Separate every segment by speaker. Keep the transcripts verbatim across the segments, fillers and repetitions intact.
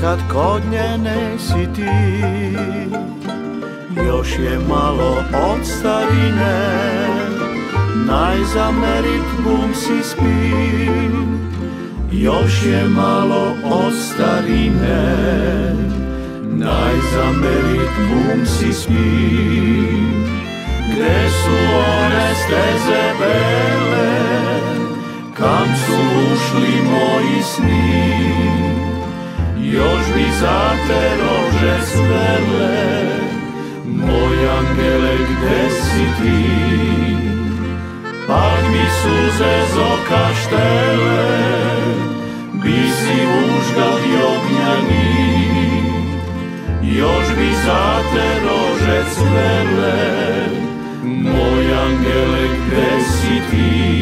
Speaker 1: kad kod njene si ti. Još je malo od starine, najzamerit bum si spi. Još je malo od starine, najzamerit bum si spi. Gde su one steze bele, kam su ušli moji sni? Još bi za te rože svele, moj angele, gde si ti? Pak bi suze zokaštele, bi si užgali ognjani. Još bi za te rože cvele, moj angele, gde si ti?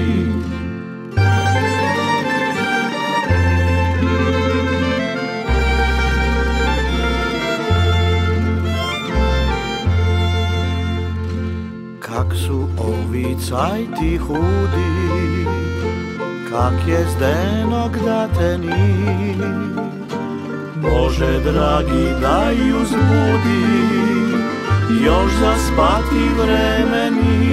Speaker 1: Kak su ovi cajti hudi, kak je zdenog da te ni. Bože dragi, daj uzbudi, još zaspati vremeni.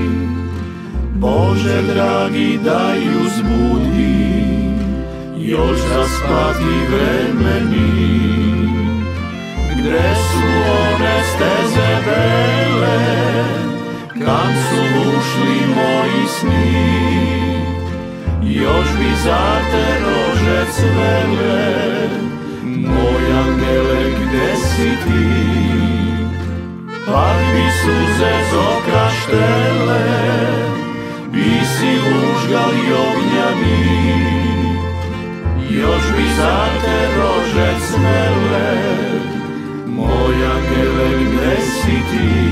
Speaker 1: Bože dragi, daj uzbudi, još zaspati vremeni. Gde su one steze bele, kam su ušli moji sni? Još bi za te rože cvele, moj angele, gde si ti? Pak bi suze zokaštele, bi si užgali ognjani. Još bi za te rože cvele, moj angele, gde si ti?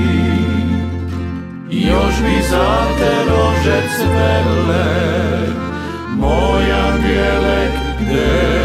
Speaker 1: Još bi za te rože cvele, moj angele, gde